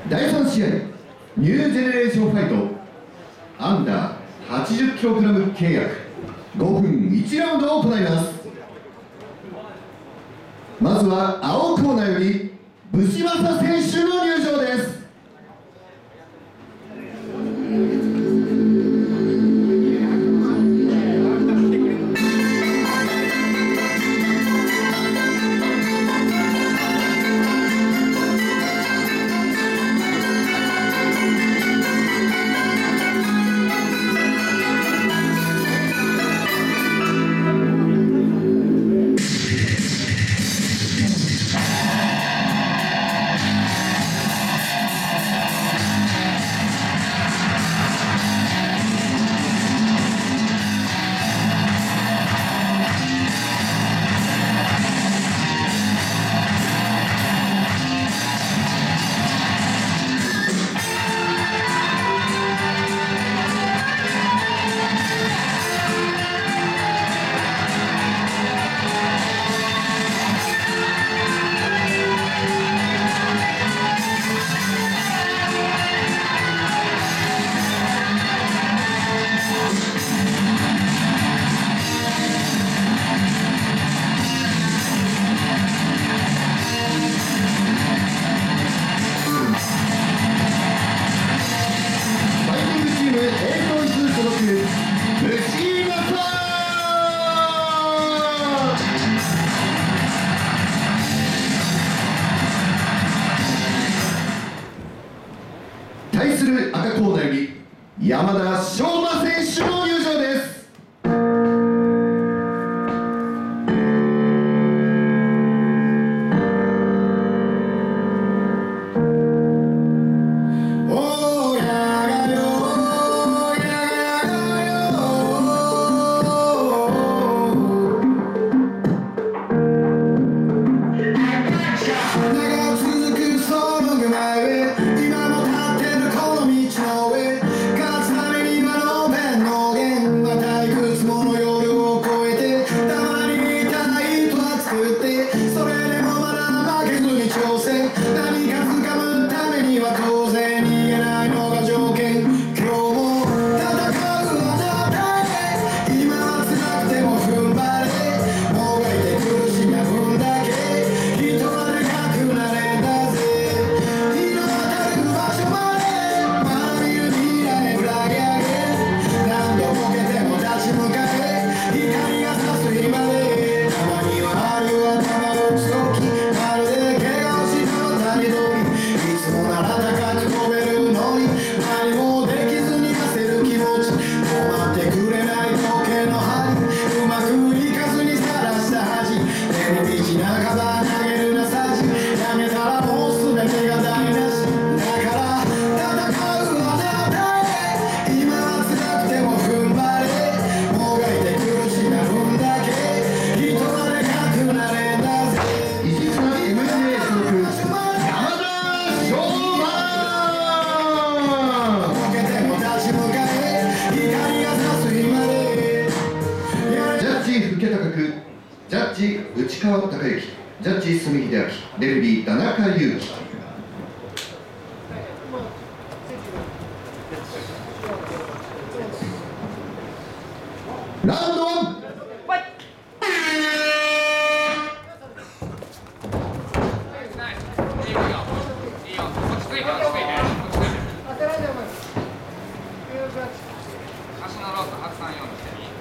第3試合ニュージェネレーションファイトアンダー 80kg 契約5分1ラウンドを行います。まずは青コーナーよりブシマサ選手の入場です。対する赤コーナーより山田翔馬選手の入場です。ジャッジ内川貴之、ジャッジ住秀明、レフェリー田中裕樹。ラウンド1。 足のロープ発散用にしていい？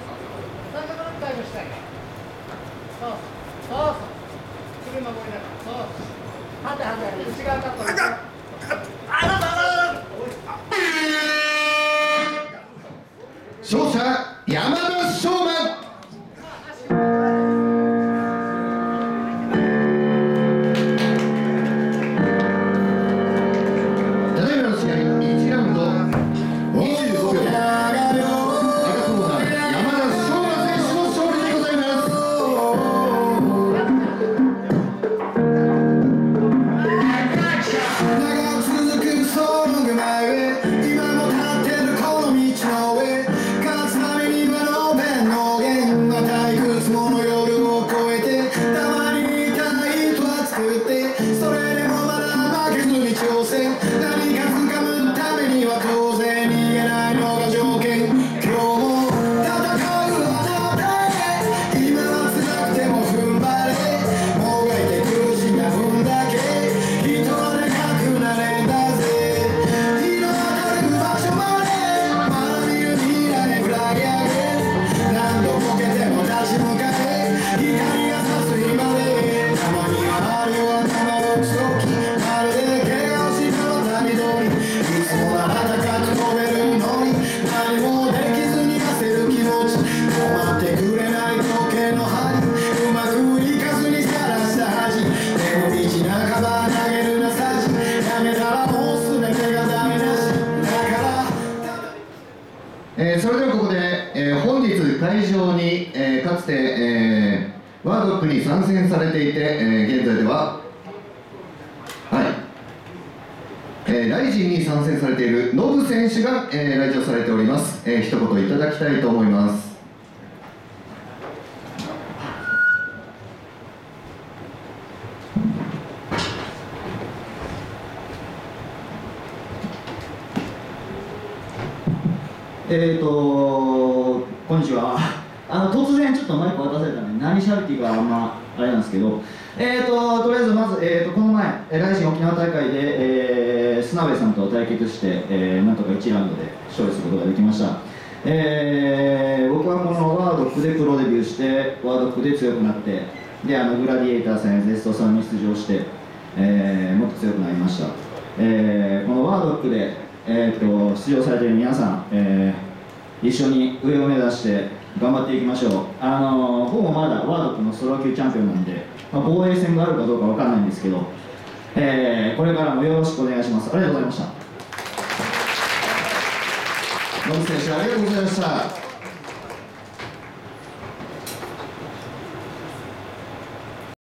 そうそう首守りながら、そうはてはて内側カット勝者山田翔馬。ただいまの試合1ラウンド25秒。 今も立ってるこの道の上、勝つため来場に、かつて、ワードックに参戦されていて、現在では、ライジンに参戦されているノブ選手が、来場されております。一言いただきたいと思います。 こんにちは。突然ちょっとマイク渡されたので何しゃべっていいかあんまあれなんですけど、とりあえずまず、この前、来週沖縄大会で、砂部さんと対決して、なんとか1ラウンドで勝利することができました。僕はこのワードックでプロデビューして、ワードックで強くなって、でグラディエーター戦やゼストさんに出場して、もっと強くなりました。このワードックで、出場されている皆さん、一緒に上を目指して頑張っていきましょう。僕もまだワードックのストロー級チャンピオンなんで、防衛戦があるかどうかわかんないんですけど、これからもよろしくお願いします。ありがとうございました。 ノブ選手ありがとうございました。